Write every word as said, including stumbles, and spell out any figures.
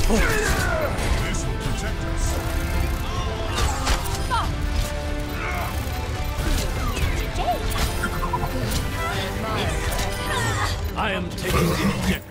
This will protect us. I am taking the objective.